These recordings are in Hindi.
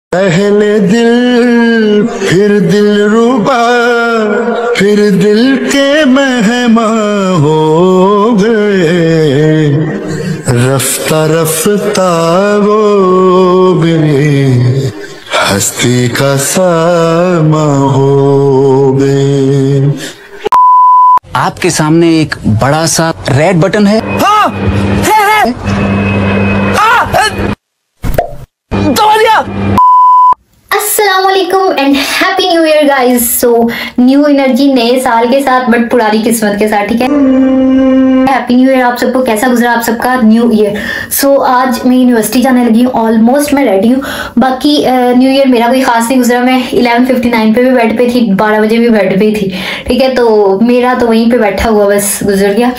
पहले दिल फिर दिलरुबा फिर दिल के मेहमान हो गए, रफ्ता रफ्ता वो मेरी हस्ती का सामा हो गए। आपके सामने एक बड़ा सा रेड बटन है। हाँ, है। दबा दिया। अस्सलामुअलैकुम and happy new year guys. So new energy नए साल के साथ बट पुरानी किस्मत के साथ, ठीक है। हैप्पी न्यू ईयर आप सबको। कैसा गुजरा आप सबका न्यू ईयर? सो आज मैं यूनिवर्सिटी जाने लगी हूँ, ऑलमोस्ट मैं रेडी हूँ। बाकी न्यू ईयर मेरा कोई खास नहीं गुजरा। मैं 11:59 पे भी बेड पे थी, 12 बजे भी बेड पे थी, ठीक है। तो मेरा तो वहीं पे बैठा हुआ बस गुजर गया।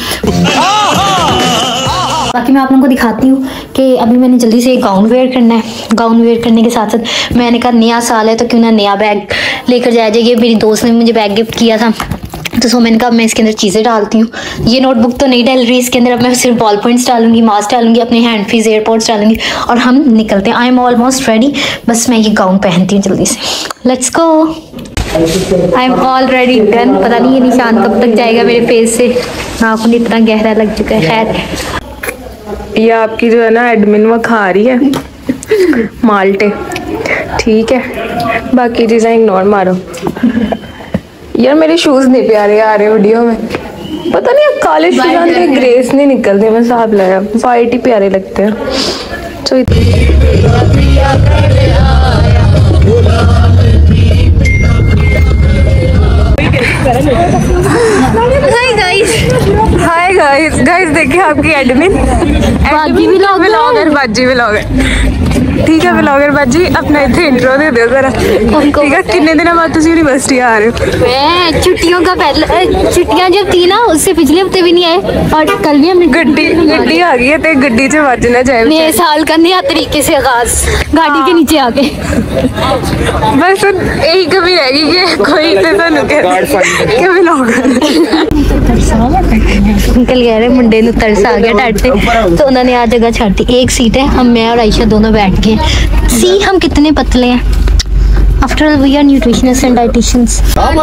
बाकी मैं आप लोगों को दिखाती हूँ कि अभी मैंने जल्दी से एक गाउन वेयर करना है। गाउन वेयर करने के साथ साथ मैंने कहा नया साल है तो क्यों ना नया बैग लेकर जाया जाए। ये मेरी दोस्त ने मुझे बैग गिफ्ट किया था, तो सो मैंने कहा मैं इसके अंदर चीज़ें डालती हूँ। ये नोटबुक तो नहीं डाल रही इसके अंदर, अब मैं सिर्फ बॉल पॉइंट्स डालूंगी, मास्क डालूंगी, अपने हैंड फ्रीज एयरपोर्ट्स डालूंगी और हम निकलते हैं। आई एम ऑलमोस्ट रेडी, बस मैं ये गाउन पहनती हूँ जल्दी से। Let's go. I am already done. पता नहीं ये निशान कब तक जाएगा मेरे फेस से, नाखून इतना गहरा लग चुका है। खैर ये आपकी जो है ना एडमिन वो खा रही है माल्टे, ठीक है। बाकी चीज़ें इग्नोर मारो। यार मेरे शूज नहीं प्यारे आ रहे वीडियो में, पता नहीं काले शूज आते ग्रेस नहीं निकलते, मैं साफ लगा वाइट ही प्यारे लगते हैं। तो हाय गाइस देखिए आपकी एडमिन बाजी व्लॉगर, ठीक है। व्लॉगर बाजी अपना इतने इंट्रो दे दो जरा, ठीक है। कितने दिन बाद तुम यूनिवर्सिटी आ रहे हो? मैं छुट्टियों का पहले छुट्टियां जब थी ना उससे पिछले हफ्ते भी नहीं आए और कल भी हमने गड्डी आ गई है तो गड्डी से बजना जाए। नए साल का नया तरीके से आगाज गाड़ी के नीचे आके। बस यही कभी रहेगी कि कोई तो व्लॉगर अंकल कह रहे मुंडे नु तरस आ गया टाट से, तो उन्होंने आ जगह छाड़ दी। एक सीट है, हम मैं और आयशा दोनों बैठ गए। सी हम कितने पतले हैं। After all we are nutritionists and dieticians.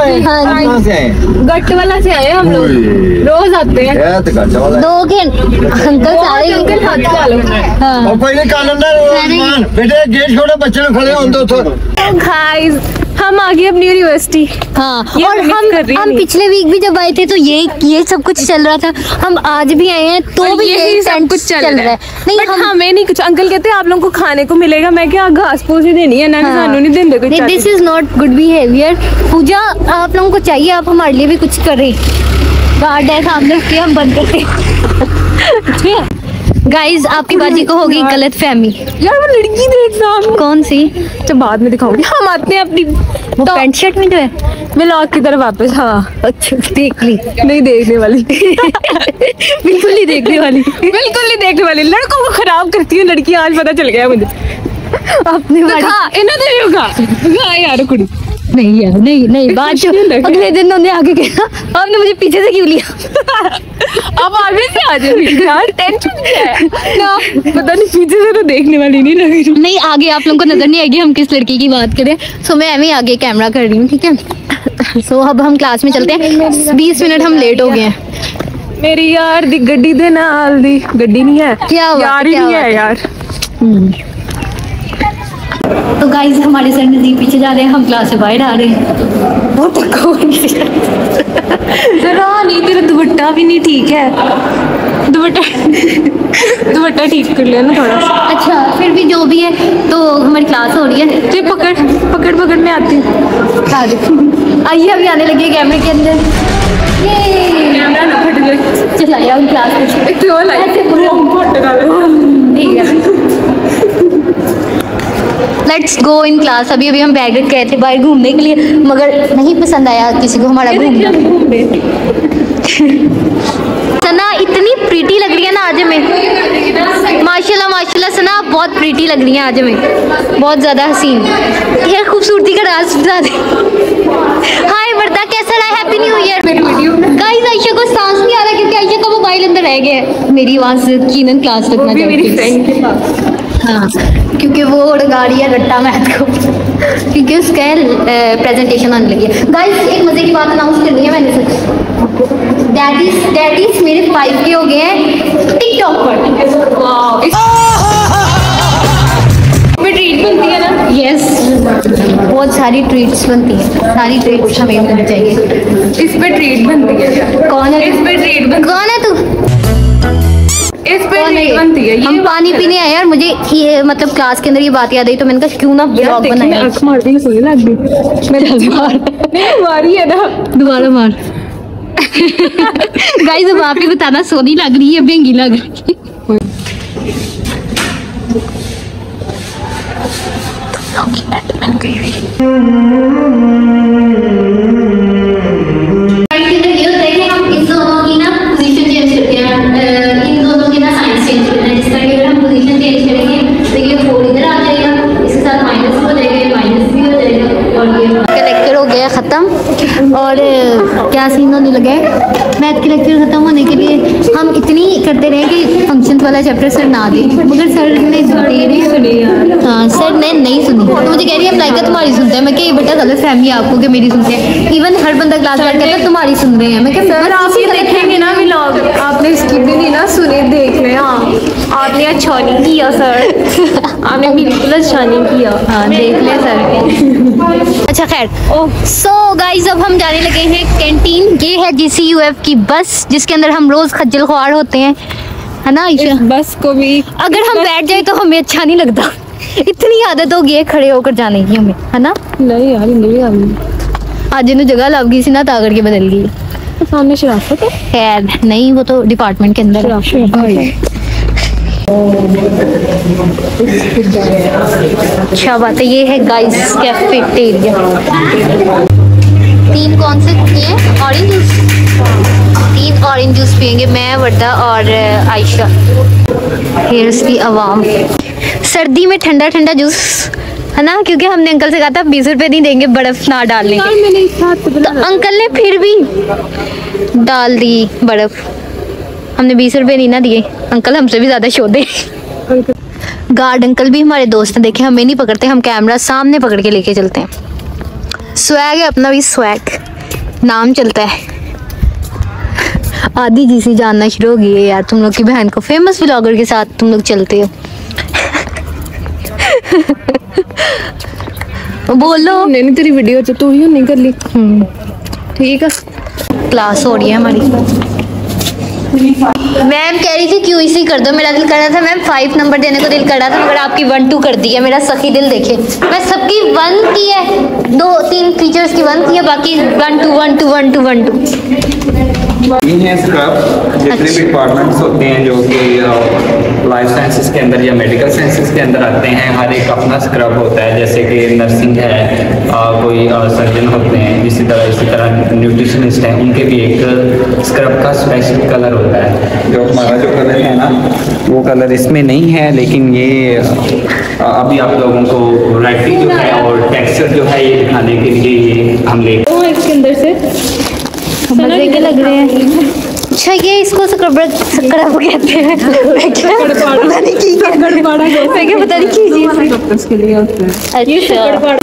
गट वाला से आए हम लोग, रोज आते हैं। 2 घंटे अंकल सारे और पहले कैलेंडर बेटे गेट छोड़ो, बच्चे लोग खड़े हों तो गाइस हम आ गए अपनी यूनिवर्सिटी। हाँ, और हम पिछले वीक भी जब आए थे तो ये सब कुछ चल रहा था। हम आज भी आए हैं तो भी यही सब कुछ चल रहा है। नहीं हमें नहीं कुछ। अंकल कहते हैं आप लोगों को खाने को मिलेगा। मैं क्या घास फूस ही देनी है ना, सानू नहीं देंगे कुछ। This is not good behaviour. Pooja आप लोगों को चाहिए आप हमारे लिए भी कुछ करें। गार्ड है सामने के, हम बंद करते। गाइज आपकी बाजी को होगी गलत फहमी। यार वो लड़की देखना। कौन सी? तो बाद में दिखाऊंगी। हम आते हैं अपनी वो पैंट शर्ट में जो है व्लॉग की तरफ वापस। हाँ अच्छा देख ली। नहीं देखने वाली बिल्कुल नहीं देखने वाली, बिल्कुल नहीं देखने वाली। लड़कों को खराब करती है लड़की, आज पता चल गया मुझे। अपने यार कुड़ी नहीं यार, नहीं बात जो अगले दिन उन्होंने आगे कहा आपने मुझे पीछे से क्यों लिया। अब आगे से आ जाए यार, टेंशन ना। पता नहीं पीछे से तो देखने वाली नहीं लग रही। नहीं आगे आप लोगों को नजर नहीं आएगी हम किस लड़की की बात करें। सो मैं अभी आगे कैमरा कर रही हूँ, ठीक है। सो अब हम क्लास में चलते हैं। 20 मिनट हम लेट हो गए हैं। मेरी यार दी गड्डी दे नाल दी गड्डी नहीं है, क्या यार ही नहीं है यार। तो गाइस हमारे सर नजदीक पीछे जा रहे हैं, हम क्लास से बाहर आ रहे हैं। बहुत जरा नहीं, तेरा दुपट्टा भी नहीं ठीक है। दुपट्टा ठीक कर लिया ना थोड़ा सा। अच्छा फिर भी जो भी है तो हमारी क्लास हो रही है। तो पकड़ में आती हूँ। आइए अभी आने लगे कैमरे के अंदर। कैमरा ना फट जाए। चलाया उन class let's go in class. अभी हम बैग रख गए थे बाहर घूमने के लिए, मगर नहीं पसंद आया किसी को हमारा घूमना। सना इतनी प्रीटी लग रही है ना आज में, माशाल्लाह सना बहुत प्रीटी लग रही है आज में, बहुत ज़्यादा हसीन। ये खूबसूरती का राज बता दे। हाय वर्दा कैसा रहा? Happy new year. Guys Ayesha को सांस नहीं आ रहा क्योंकि आयशा का मोबाइल मोबाइल अंदर रह गया है। मेरी आवाज कीनन क्लास रखना भी मेरी चाहती फ्रेंड के पास। हाँ, क्योंकि वो उड़ा रही है रट्टा मैथ को, क्योंकि उसका प्रेजेंटेशन आने लगी है। गाइस एक मजे की बात अनाउंस करनी है मैंने सच। डैडीज मेरे 5K हो गए हैं टिकटॉक पर। वाओ, इसमें ट्रीट बनती है ना? यस, बहुत सारी ट्रीट्स बनती हैं, सारी ट्रीट्स हमें मिलनी चाहिए। इस पे ट्रीट बनती है। कौन है? इस पे ट्रीट बनती कौन है तू? इस पे कौन है ट्रीट ये? बनती है। हम पानी पीने आए यार, मुझे ये मतलब क्लास के अंदर ये बात याद आई तो मैंने कहा क्यों ना ब्लॉग बनाया। आँख मारती है, सोने लग गई। नहीं मारी है ना, दोबारा मार। गाइस अब आप ही बताना, सोनी लग रही है महंगी लग रही है? हम इन दोनों की ना पोजीशन चेंज करते हैं, इन दोनों की ना साइंस चेंज करते हैं। जिस तरह की अगर हम पोजीशन चेंज करेंगे तो ये 4 इधर आ जाएगा, इसके साथ माइनस हो जाएगा, माइनस भी हो जाएगा। और ये का लेक्चर हो गया ख़त्म। और क्या सीन होने लगा है, मैथ के लेक्चर ख़त्म होने के लिए हम इतनी करते रहे कि फंक्शन वाला चैप्टर सर ना दे, मगर सर ने नहीं सुनी यार। हाँ, सर ने नहीं सुनी। तो मुझे कह रही है अप्लाई तुम्हारी सुनते हैं। मैं क्या ये बेटा गलत फहमी है आपको कि मेरी सुनते हैं। इवन हर बंदा क्लास में कहता है तुम्हारी सुन रहे हैं। मैं क्या सर आप ये देखेंगे ना व्लॉग, आपने इसकी भी नहीं ना सुने, देख लें। हाँ, आपने अच्छा नहीं किया सर, आपने बिल्कुल अच्छा नहीं किया। हाँ, देख ले सर। अच्छा खैर, सो गाइस अब हम जाने लगे हैं कैंटीन। ये है GCUF की बस जिसके अंदर हम रोज खज्जल ख्वार होते हैं, है ना आयशा? बस को भी अगर हम बैठ जाए तो हमें अच्छा नहीं लगता। इतनी आदत हो गई है खड़े होकर जाने की हमें, है ना? नहीं यार, नहीं आ गई। आज इन्हें जगह लग गई सी ना, ताकड़ के बदल गई। तो सामने शराफत है। खैर नहीं, वो तो डिपार्टमेंट के अंदर है। अच्छा बात है। ये है गाइस कैफेटेरिया। 3 कौन से पिए? Orange juice. 3 ऑरेंज जूस पियेंगे, मैं, वर्दा और आयशा। हेयर्स की आवाम। सर्दी में ठंडा ठंडा जूस, है ना? क्योंकि हमने अंकल से कहा था 20 रुपए नहीं देंगे बर्फ ना डालने के, तो अंकल ने फिर भी डाल दी बर्फ। हमने 20 रुपए नहीं ना दिए, अंकल हमसे भी ज्यादा शोधे। गार्ड अंकल भी हमारे दोस्त हैं, देखे हमें नहीं पकड़ते, हम कैमरा सामने पकड़ के लेके चलते हैं। स्वैग है अपना भी, स्वैग नाम चलता है। आदि जीसी जानना शुरू हो गई है यार तुम लोग की बहन को, फेमस व्लॉगर के साथ तुम लोग चलते हो। बोलो। नहीं तेरी वीडियो तो तू ही नहीं कर ली। ठीक है, क्लास हो रही है हमारी। मैम कह रही थी QEC कर दो, मेरा दिल कर रहा था मैम 5 नंबर देने को दिल कर रहा था, मगर आपकी 1 2 कर दी है। मेरा सखी दिल देखे, मैं सबकी 1 की है, 2-3 फीचर्स की 1 की है, बाकी 1 2 1 2 1 2 1 2। ये हैं स्क्रब, जितने भी डिपार्टमेंट्स होते हैं जो कि लाइफ साइंसेस के अंदर या मेडिकल साइंसेस के अंदर आते हैं, हर एक अपना स्क्रब होता है। जैसे कि नर्सिंग है, कोई सर्जन होते हैं, इसी तरह न्यूट्रिशनिस्ट हैं, उनके भी एक स्क्रब का स्पेशल कलर होता है। जो हमारा जो कलर है ना, वो कलर इसमें नहीं है, लेकिन ये अभी आप लोगों को वैरायटी जो है और टेक्सचर जो है ये दिखाने के लिए ये हम ले इसके अंदर से मजे के लग रहे हैं। अच्छा ये इसको स्क्रब कहते हैं। मैं क्या पता नहीं की है, मैं क्या पता नहीं की चीज उसके लिए होता है। अच्छा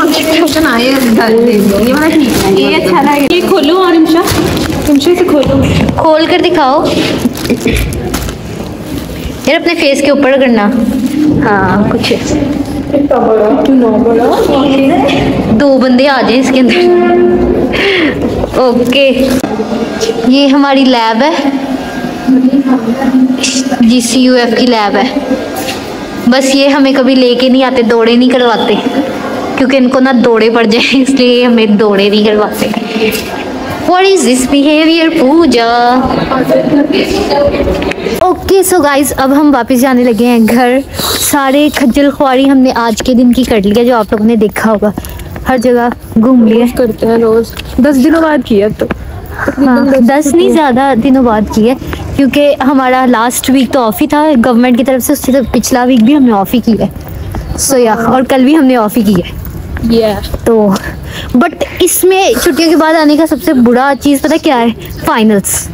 ये अच्छा लगे। ये खोलो और इंशा से खोलो, खोल कर दिखाओ यार, अपने फेस के ऊपर करना। हाँ कुछ 2 बंदे आ जाए इसके अंदर। ओके, ये हमारी लैब है, GCUF की लैब है। बस ये हमें कभी लेके नहीं आते, दौड़े नहीं करवाते, क्योंकि इनको ना दौड़े पड़ जाए, इसलिए हमें दौड़े नहीं करवाते। What is this behavior, Pooja? Okay so guys अब हम वापस जाने लगे हैं घर। सारे खज्जल ख्वारी हमने आज के दिन की कर लिया, जो आप लोगों ने देखा होगा, हर जगह घूम लिए। करते हैं रोज, 10 दिनों बाद किया तो। हाँ 10 नहीं ज़्यादा दिनों बाद की है, क्योंकि हमारा लास्ट वीक तो ऑफ ही था गवर्नमेंट की तरफ से, उससे तो पिछला वीक भी हमने ऑफ ही की है। सो या और कल भी हमने ऑफ ही की है। तो बट इसमें छुट्टियों के बाद आने का सबसे बुरा चीज़ पता क्या है? फाइनल्स।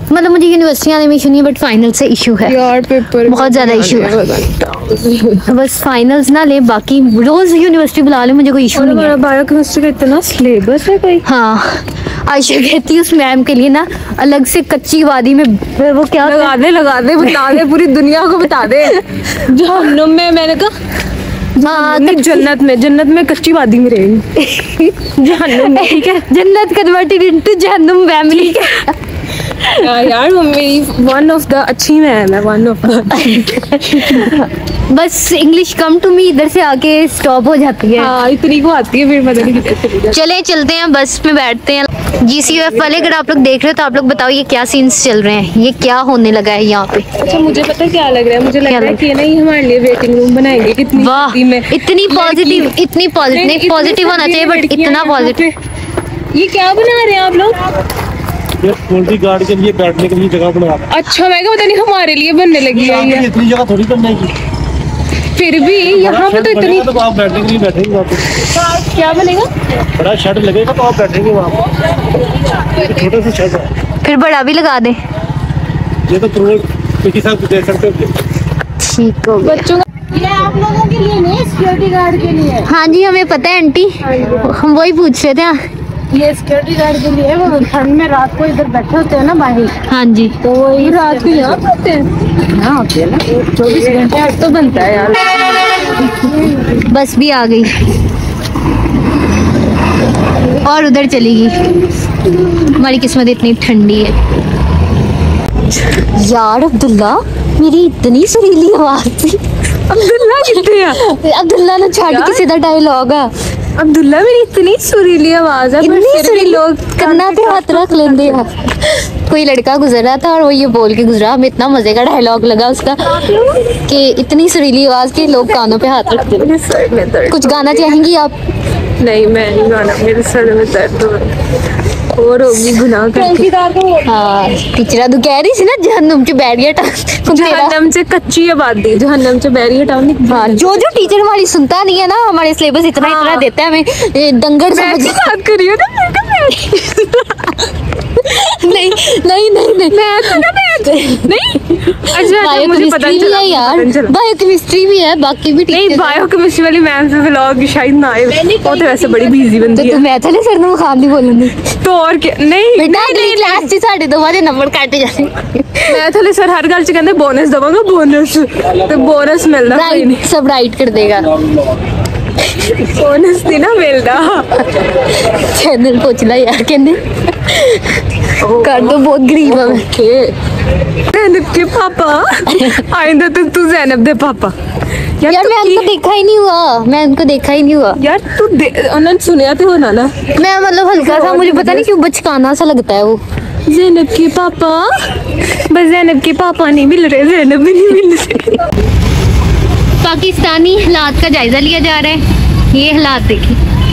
मतलब मुझे यूनिवर्सिटी आने में इशू नहीं है, बट फाइनल से इशू है यार पेपर बहुत ज्यादा इशू है। बस फाइनल्स ना ले, बाकी रोज यूनिवर्सिटी बुला ले, मुझे कोई इशू नहीं है। बायोकेमिस्ट्री का इतना सिलेबस है कोई। हाँ आयशा कहती है उस मैम के लिए ना अलग से कच्ची वादी में वो क्या लगा दे बता दे, पूरी दुनिया को बता दे। जहन्नुम में, मैंने कहा हाँ जन्नत में कच्ची वादी में रहेगी। जहन्नुम में, ठीक है। जन्नत कन्वर्टेड इनटू जहन्नुम फैमिली। यार वो मेरी वन ऑफ द अच्छी मैम है, वन ऑफ द। बस इंग्लिश कम टू मी इधर से आके स्टॉप हो जाती है। हाँ इतनी को आती है, फिर पता नहीं कैसे। चले चलते हैं, बस में बैठते हैं। GCUF वाले अगर आप लोग देख रहे हो तो आप लोग बताओ ये क्या सीन्स चल रहे हैं, ये क्या होने लगा है यहाँ पे। अच्छा मुझे पता है क्या लग रहा है, मुझे लग रहा है कि नहीं हमारे लिए वेटिंग रूम बनाएंगे। कितनी वाह इतनी पॉजिटिव, इतनी पॉजिटिव नहीं, पॉजिटिव होना चाहिए बट इतना पॉजिटिव। ये क्या बना रहे हैं आप लोग? ये सिक्योरिटी गार्ड के लिए बैठने के लिए जगह बना रहा है। अच्छा मैं क्या पता नहीं हमारे लिए बनने लगी है ये। इतनी जगह थोड़ी बनने की, फिर भी यहाँ पे तो इतनी। तो आप बैठने के लिए बैठेंगे वहाँ पे। क्या बनेगा? बड़ा शेड लगेगा तो आप बैठेंगे वहाँ पे। छोटा सा शेड है, फिर बड़ा भी लगा दे। ये तो करोड़ किसी साहब दे सकते हो। ठीक हो गया। बच्चों ये आप लोगों के लिए नहीं, सिक्योरिटी गार्ड के लिए। हाँ जी हमें पता है आंटी, हम वही पूछ रहे थे। ये सिक्योरिटी गार्ड के लिए, वो ठंड में रात को इधर बैठे होते हैं ना बाहर, हाँ जी तो वो रात को यहाँ होते हैं। यहाँ होते हैं ना 24 घंटे। आज तो बनता है यार। बस भी आ गई और उधर चली गई। हमारी किस्मत इतनी ठंडी है यार। अब्दुल्ला मेरी इतनी सुरीली आवाज थी। अब्दुल्ला कितने हैं? अब्दुल्ला ने छाट के सीधा डायलॉग है। अब्दुल्ला मेरी इतनी सुरीली आवाज है, इतनी सुरीली, लोग कन्ना पे हाथ रख लेंगे यार। कोई लड़का गुजर रहा था और वो ये बोल के गुजरा, हमें इतना मजे का डायलॉग लगा उसका कि इतनी सुरीली आवाज के लोग कानों पे हाथ रखते हैं। सर में दर्द। कुछ गाना चाहेंगी आप? नहीं मैं नहीं गाना, मेरे सर में दर्द हो रहा है। और होगी गुनाह करके। हाँ टीचरा तू कह रही थी ना जहन्नुम च बैरियर जहन्नम से कच्ची आबादी, जहन्नम से बैरियर टाउन। हाँ जो टीचर हमारी सुनता नहीं है ना, हमारे सिलेबस इतना इतना देता है, हमें दंगड़ समझ बात करिए ना। नहीं नहीं नहीं नहीं नहीं अच्छा मुझे पता बायोकेमिस्ट्री भी है यार, बायोकेमिस्ट्री भी है, बाकी भी नहीं। बायोकेमिस्ट्री वाली मैम से व्लॉग शायद ना आए, वो तो वैसे बड़ी बिजी बनती है। तो मैं थले सर ਨੂੰ ਖਾਣ ਦੀ ਬੋਲੂੰਗੀ तो और क्या। नहीं बेटा अगली क्लास 'ਚ ਸਾਡੇ ਤੋਂ ਬਾਅਦ ਨੰਬਰ ਕੱਟ ਜਾਣੇ। मैं थले सर हर गल च कहंदे बोनस दवांगा, बोनस तो बोनस मिलदा कोई नहीं। राइट सब राइट कर देगा। बोनस नहीं ना मिलदा। चैनल पूछ ला यार कहने कर दो, बहुत गरीब है मैं। ज़ैनब के पापा आइंदा तो तू ज़ैनब दे पापा। यार मैं उनको देखा ही नहीं हुआ, मैं उनको देखा ही नहीं हुआ यार। तू उन्होंने सुनिया तो होना ना। मैं मतलब हल्का सा, मुझे पता नहीं क्यों बचकाना सा लगता है वो। ज़ैनब के पापा, बस ज़ैनब के पापा नहीं मिल रहे, ज़ैनब भी नहीं मिल रहे। पाकिस्तानी हालात का जायजा लिया जा रहा है। ये हालात देखिए,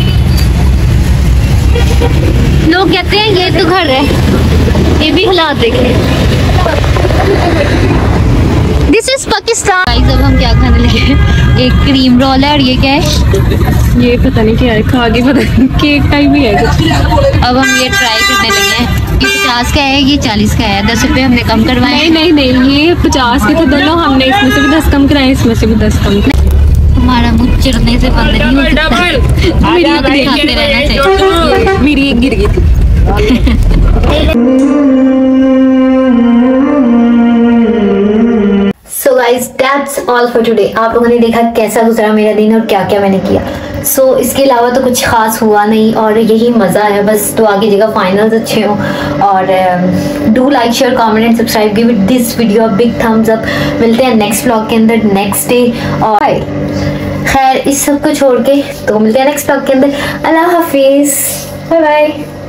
लोग कहते हैं ये तो घर है, ये भी हालात देखिए। This is Pakistan. अब हम क्या खाने लगे, एक क्रीम रोल है और ये क्या है, ये पता नहीं क्या है, खा के पता नहीं केक टाइप ही है कुछ। अब हम ये ट्राई करने लगे हैं। ये 50 का है, ये 40 का है, 10 रुपए हमने कम करवाए। नहीं नहीं नहीं, ये 50 के थे दोनों, हमने इसमें से भी 10 कम कराए, इसमें से भी 10 कम। हमारा मुँह चिरने से बंद नहीं हो सकता, खाते रहना चाहिए। मेरी एक गिर गई थी। So guys that's all for today. आप लोगों ने देखा कैसा गुजरा मेरा दिन और क्या क्या मैंने किया। सो इसके अलावा तो कुछ खास हुआ नहीं और यही मज़ा है बस। तो आगे जगह फाइनल्स अच्छे हों और do like share comment and subscribe, give it this video big thumbs up. मिलते हैं नेक्स्ट व्लॉग के अंदर नेक्स्ट डे। और खैर इस सब को छोड़ के तो मिलते हैं नेक्स्ट व्लॉग के अंदर। अल्लाह हाफिज़, बाय बाय।